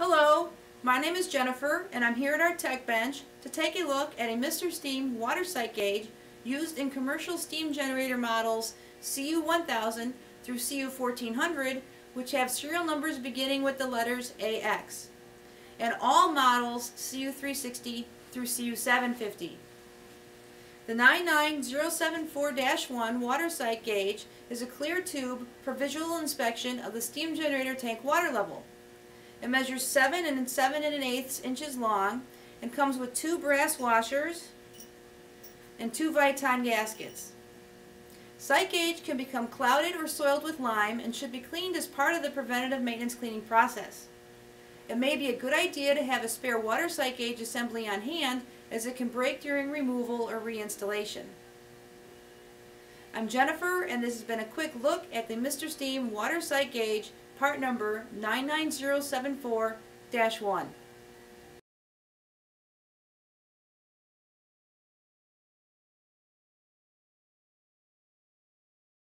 Hello, my name is Jennifer and I'm here at our tech bench to take a look at a Mr. Steam water sight gauge used in commercial steam generator models CU1000 through CU1400, which have serial numbers beginning with the letters AX, and all models CU360 through CU750. The 99074-1 water sight gauge is a clear tube for visual inspection of the steam generator tank water level. It measures 7 and 7 1/8 inches long and comes with 2 brass washers and 2 viton gaskets. Sight gauge can become clouded or soiled with lime and should be cleaned as part of the preventative maintenance cleaning process. It may be a good idea to have a spare water sight gauge assembly on hand, as it can break during removal or reinstallation. I'm Jennifer, and this has been a quick look at the Mr. Steam water sight gauge, part number 99074-1.